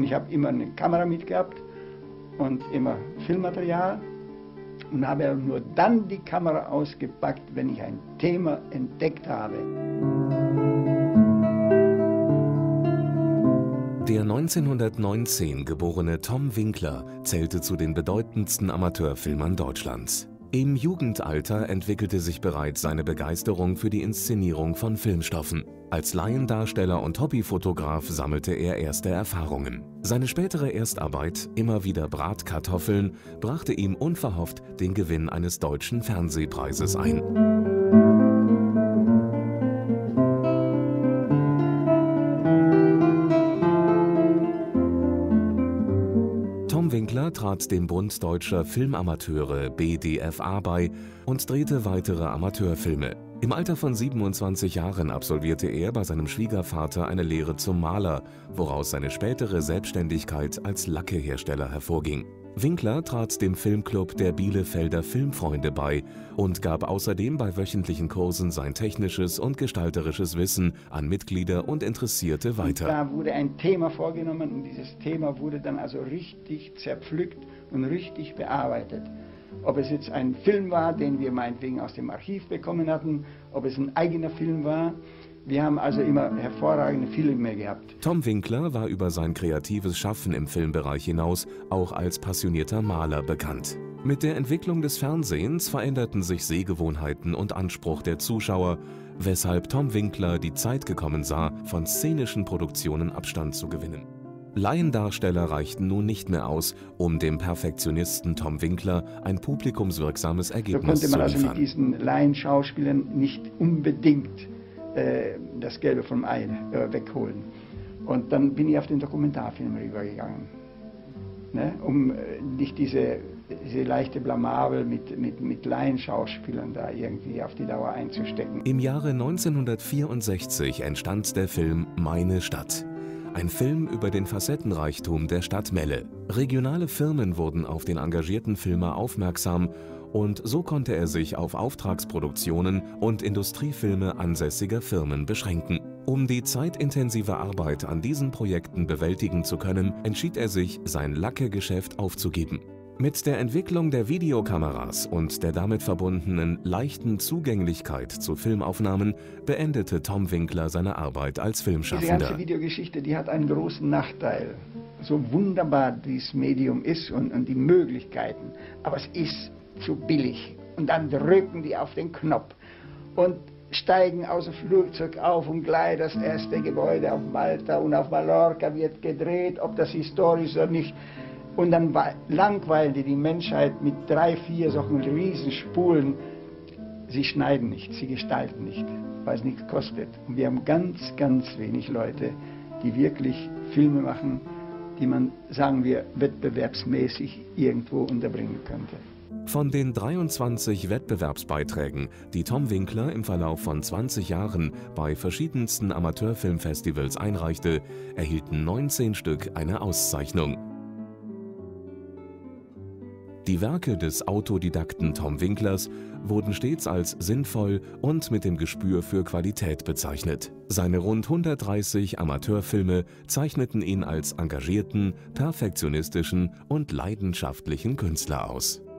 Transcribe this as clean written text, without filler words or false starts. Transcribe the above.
Und ich habe immer eine Kamera mitgehabt und immer Filmmaterial und habe nur dann die Kamera ausgepackt, wenn ich ein Thema entdeckt habe. Der 1919 geborene Tom Winkler zählte zu den bedeutendsten Amateurfilmern Deutschlands. Im Jugendalter entwickelte sich bereits seine Begeisterung für die Inszenierung von Filmstoffen. Als Laiendarsteller und Hobbyfotograf sammelte er erste Erfahrungen. Seine spätere Erstarbeit, immer wieder Bratkartoffeln, brachte ihm unverhofft den Gewinn eines deutschen Fernsehpreises ein. Tom Winkler trat dem Bund Deutscher Filmamateure (BDFA) bei und drehte weitere Amateurfilme. Im Alter von 27 Jahren absolvierte er bei seinem Schwiegervater eine Lehre zum Maler, woraus seine spätere Selbstständigkeit als Lackehersteller hervorging. Winkler trat dem Filmclub der Bielefelder Filmfreunde bei und gab außerdem bei wöchentlichen Kursen sein technisches und gestalterisches Wissen an Mitglieder und Interessierte weiter. Da wurde ein Thema vorgenommen und dieses Thema wurde dann also richtig zerpflückt und richtig bearbeitet. Ob es jetzt ein Film war, den wir meinetwegen aus dem Archiv bekommen hatten, ob es ein eigener Film war. Wir haben also immer hervorragende Filme gehabt. Tom Winkler war über sein kreatives Schaffen im Filmbereich hinaus auch als passionierter Maler bekannt. Mit der Entwicklung des Fernsehens veränderten sich Sehgewohnheiten und Anspruch der Zuschauer, weshalb Tom Winkler die Zeit gekommen sah, von szenischen Produktionen Abstand zu gewinnen. Laiendarsteller reichten nun nicht mehr aus, um dem Perfektionisten Tom Winkler ein publikumswirksames Ergebnis zu liefern. So konnte man also mit diesen Laienschauspielern nicht unbedingt das Gelbe vom Ei wegholen. Und dann bin ich auf den Dokumentarfilm rübergegangen, ne? Um nicht diese leichte Blamabel mit Laienschauspielern da irgendwie auf die Dauer einzustecken. Im Jahre 1964 entstand der Film Meine Stadt. Ein Film über den Facettenreichtum der Stadt Melle. Regionale Firmen wurden auf den engagierten Filmer aufmerksam und so konnte er sich auf Auftragsproduktionen und Industriefilme ansässiger Firmen beschränken. Um die zeitintensive Arbeit an diesen Projekten bewältigen zu können, entschied er sich, sein Lacke-Geschäft aufzugeben. Mit der Entwicklung der Videokameras und der damit verbundenen leichten Zugänglichkeit zu Filmaufnahmen beendete Tom Winkler seine Arbeit als Filmschaffender. Die ganze Videogeschichte, die hat einen großen Nachteil. So wunderbar dieses Medium ist und die Möglichkeiten, aber es ist zu billig. Und dann drücken die auf den Knopf und steigen aus dem Flugzeug auf und gleich das erste Gebäude auf Malta und auf Mallorca wird gedreht, ob das historisch ist oder nicht. Und dann langweilen die Menschheit mit 3, 4 solchen Riesenspulen. Sie schneiden nicht, sie gestalten nicht, weil es nichts kostet. Und wir haben ganz, ganz wenig Leute, die wirklich Filme machen, die man, sagen wir, wettbewerbsmäßig irgendwo unterbringen könnte. Von den 23 Wettbewerbsbeiträgen, die Tom Winkler im Verlauf von 20 Jahren bei verschiedensten Amateurfilmfestivals einreichte, erhielten 19 Stück eine Auszeichnung. Die Werke des Autodidakten Tom Winklers wurden stets als sinnvoll und mit dem Gespür für Qualität bezeichnet. Seine rund 130 Amateurfilme zeichneten ihn als engagierten, perfektionistischen und leidenschaftlichen Künstler aus.